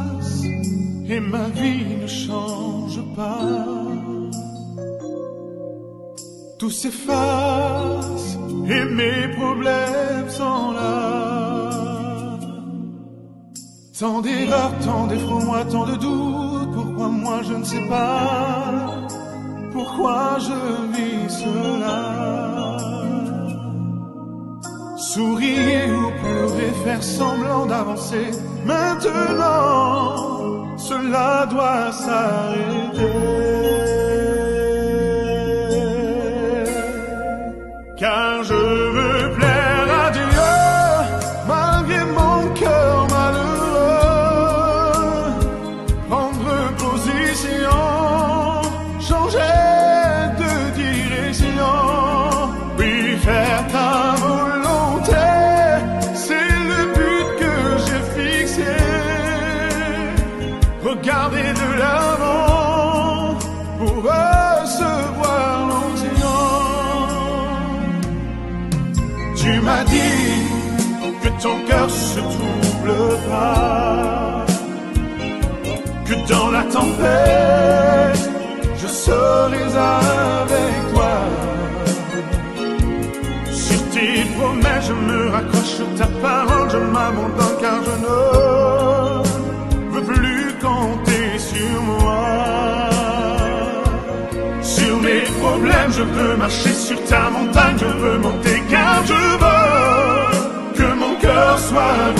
passe et ma vie ne change pas. Tout s'efface et mes problèmes sont là. Tant d'erreurs, tant d'effroi, tant de doutes. Pourquoi moi je ne sais pas pourquoi je vis cela. Sourire ou pleurer, faire semblant d'avancer. Maintenant, cela doit s'arrêter. Car je veux plaire à Dieu, malgré mon cœur malheureux. Prendre position, changer de direction. Oui, faire ta volonté, c'est le but que j'ai fixé. Regarder de l'avant pour recevoir l'onction. Tu m'as dit que ton cœur se trouble pas, que dans la tempête, je serai avec toi. Sur tes promesses, je me raccroche, ta parole, je m'abandonne, car je ne veux plus compter sur moi. Sur mes problèmes, je veux marcher sur ta montagne, je veux monter, car je veux que mon cœur soit